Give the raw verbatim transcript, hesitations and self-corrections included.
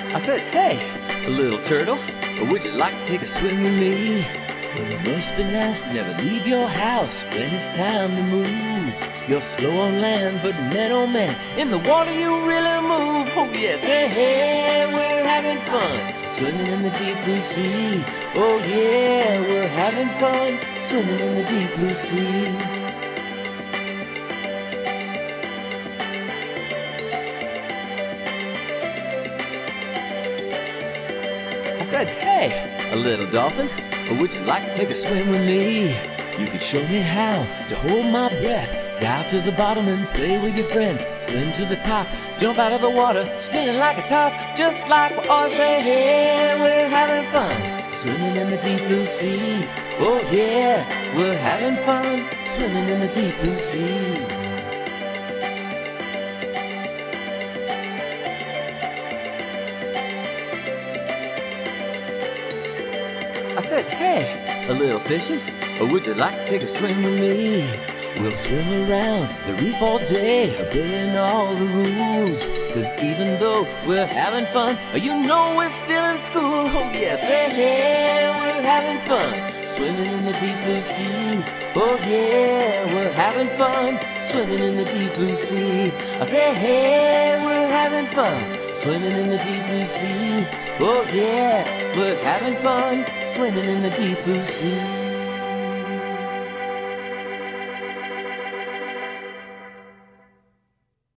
I said, hey, little turtle, would you like to take a swim with me? Well, it must be nice to never leave your house when it's time to move. You're slow on land, but man, oh man, in the water you really move. Oh yes, hey, hey, we're having fun, swimming in the deep blue sea. Oh yeah, we're having fun, swimming in the deep blue sea. I said, hey, a little dolphin, would you like to take a swim with me? You can show me how to hold my breath, dive to the bottom and play with your friends, swim to the top, jump out of the water, spinning like a top, just like we all say, hey, we're having fun, swimming in the deep blue sea. Oh yeah, we're having fun, swimming in the deep blue sea. I said, hey, a little fishes, would you like to take a swim with me? We'll swim around the reef all day, obeying all the rules. Cause even though we're having fun, you know we're still in school. Oh yes, hey, hey, we're having fun, swimming in the deep blue sea. Oh yeah, we're having fun, swimming in the deep blue sea. I say, hey, we're having fun, swimming in the deep blue sea. Oh yeah, we're having fun, swimming in the deep blue sea.